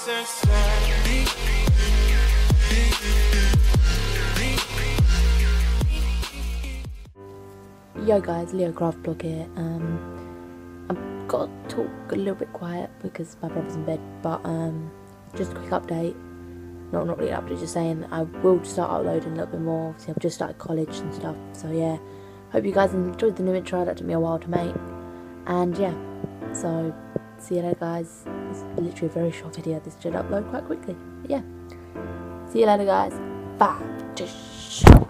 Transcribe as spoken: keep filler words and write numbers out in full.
Yo guys, Leo Craft Blog here. Um, I've got to talk a little bit quiet because my brother's in bed, but um, just a quick update. Not not really an update, just saying I will start uploading a little bit more. Obviously, I've just started college and stuff, so yeah. Hope you guys enjoyed the new intro. That took me a while to make, and yeah. So see you later, guys. It's literally a very short video. This should upload quite quickly. But yeah. See you later, guys. Bye. Just.